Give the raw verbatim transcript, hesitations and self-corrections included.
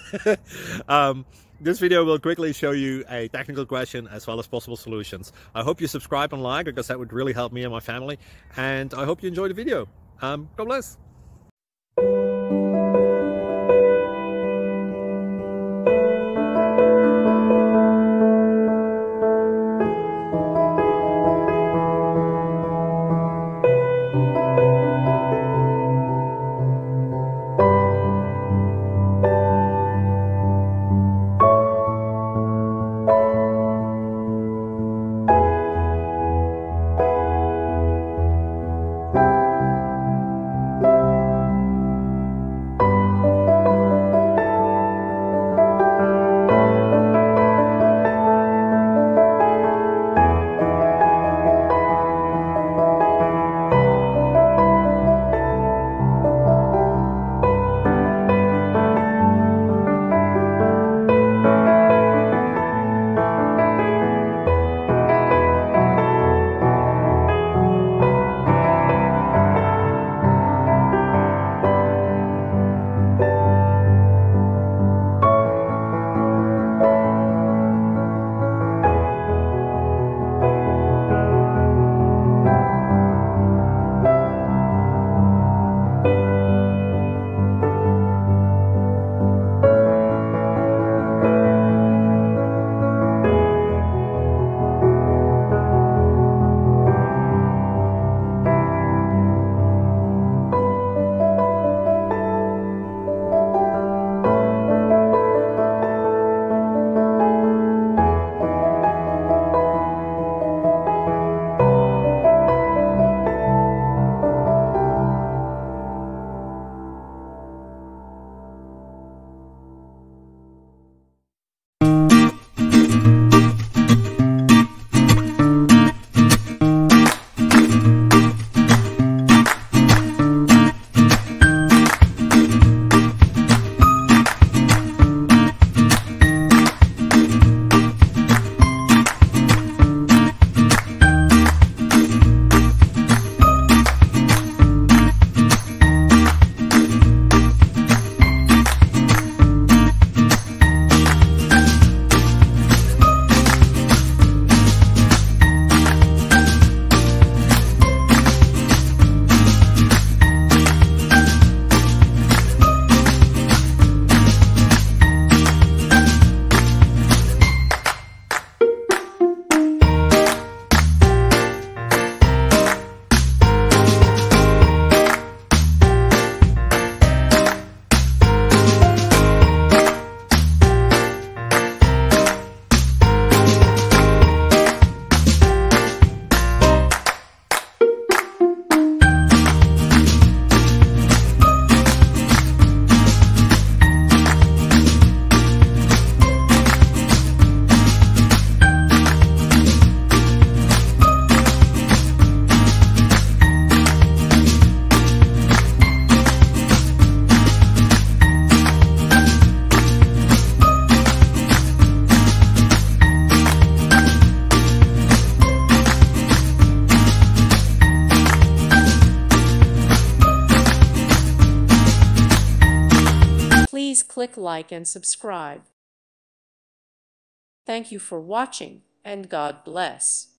um, this video will quickly show you a technical question as well as possible solutions. I hope you subscribe and like, because that would really help me and my family. And I hope you enjoy the video. Um, God bless. Please click like and subscribe. Thank you for watching, and God bless.